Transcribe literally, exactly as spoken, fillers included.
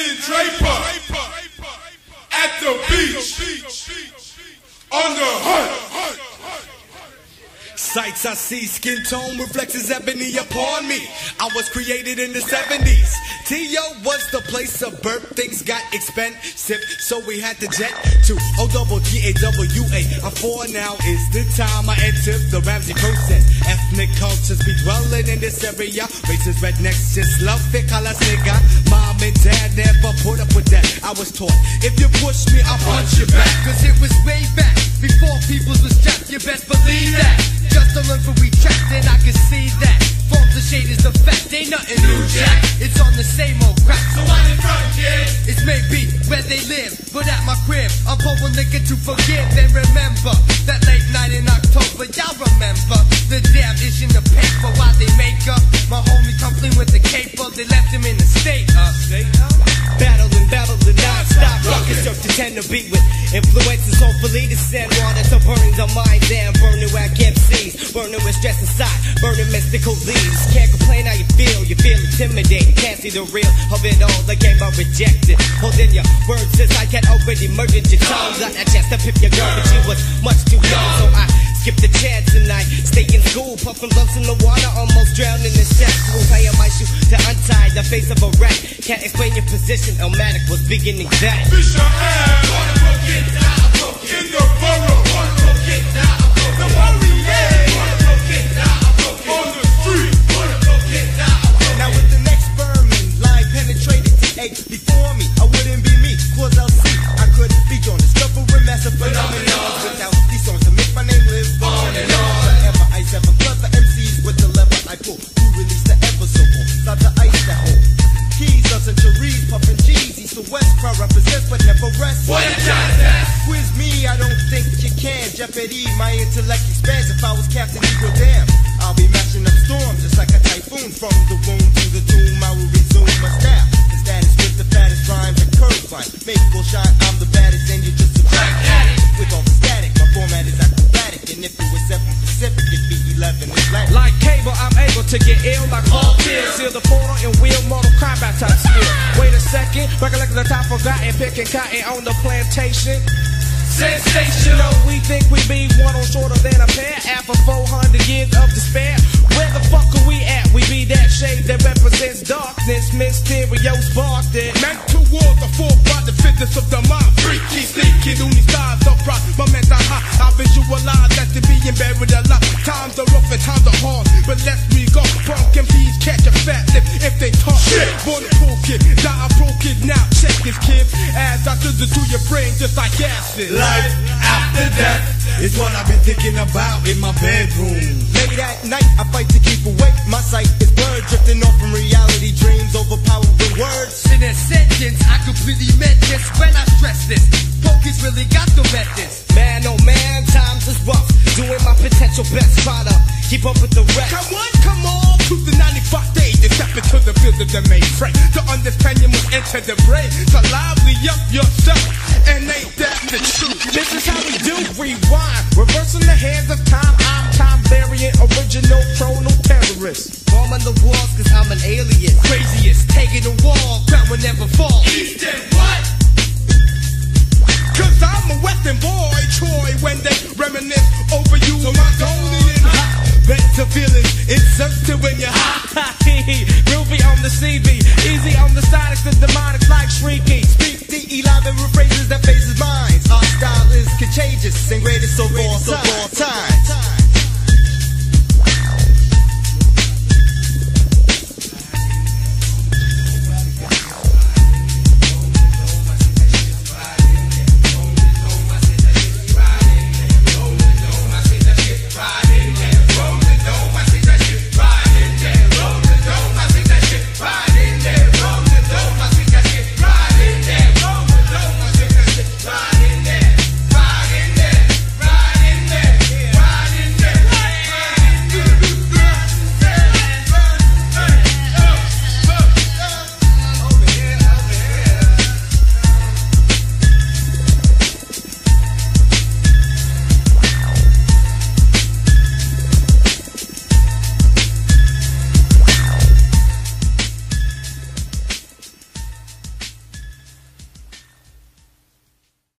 Brandon Draper at the beach on the hunt. Sights I see, skin tone reflects his ebony upon me. I was created in the seventies. T O was the place of birth. Things got expensive, so we had to jet to O double T A W A. I'm four now is the time I entered the Ramsey process. Ethnic cultures be dwelling in this area. Races, rednecks just love it, call us nigga. Mom and dad never put up with that. I was taught, if you push me, I'll punch you back. Cause it was way back, before people was strapped, you best believe that. Just to learn for we trapped and I can see that. Forms of shade is the fact, ain't nothing new, Jack. It's on the same old crap. So why in front, kid? It's maybe where they live, but at my crib, I'm pouring liquor to forgive and remember that late night in October. Y'all remember the damn ish in the paper while they make up. My homie come clean with the caper, they left him in the state of state of battling, battling non-stop. Rockets up to tend to be with influences, hopefully to send water to burning the minds and burning whack M Cs, burning with stress inside, burning mystical leaves. Can't complain how you feel, you feel intimidated, can't see the real of it all. The game I rejected, holding your words since I had already murdered your tongue. Got a chance to pip your girl, but she was much too young, so I skipped the chance tonight. Stay in school, puffing lumps in the water, almost drowning in sexual. Playing my shoe to untie the face of a rat. Can't explain your position, Elmatic was beginning that. Fish your ass, wanna go get down, go in the borough, wanna go get down, go the warrior, wanna go get down, go on the street, wanna go get down. Now with the next vermin line penetrated T A before me, I wouldn't be me, cause I'll see I could be on discovering massive phenomenon without these songs to make my name live on and on. Forever ice ever clever M Cs with the lever I pull to release the ever so cool. Start to ice that hole. Keys up to Reed, puffin' G's, east to west, crowd represents but never rest. What you trying to Quiz me, I don't think you can. Jeopardy, my intellect expands. If I was Captain Eagle, damn, I'll be mashing up storms just like a typhoon. From the womb to the tomb, I will resume my style. The status with the fattest rhymes and curve line. Make full shot, I'm the baddest, and you're just a track addict. With all the static, my format is acrobatic. And if it was seven Pacific, it'd be eleven Atlantic. Like cable, I'm able to get ill like all kids. Seal the portal and wheel Mortal Kombat type skill. Wait a second, recollect the time forgotten, picking cotton on the plantation. Sensational, we think we be one on shorter than a pair. After four hundred years of despair, where the fuck are we at? We be that shade that represents darkness. Mysterio sparked it. Meant toward the forefront, the fitness of the mind. Freaky, sneaky, loony styles up front. My mental high, I visualize that to being buried alive. Times are rough and times are hard, but let me go. Punk M Ps catch a fat lip if they talk. Shit, born a pro kid, die a pro kid. Now check this kid, as I scissor to your brain just like acid. Life after death is what I've been thinking about in my bedroom. Late at night, I fight to keep awake. My sight is blurred, drifting off from reality dreams, overpowering words. in a sentence. I completely meant this when I stress this. Pokies really got the methods. Man, oh man, times is rough. Doing my potential best, try to keep up with the rest. Come on, come on, to the ninety-five days. And step into the field of the mainframe. To understand you must enter the brain. To lively up yourself. And ain't that the truth? This is how we do rewind. Reversing the hands of time. I'm time variant, original chronal terrorist. Bomb on the walls cause I'm an alien. Craziest, taking the wall, ground will never fall. Easton, what? Cause I'm a Western boy, Troy, when they reminisce over you. So my tone is hot. Better feelings, insert to when you're hot. Groovy on the C B, easy on the side, it's the demonic like shrieky. Speak the elaborate phrases that phases minds. Our style is contagious and greatest of all time.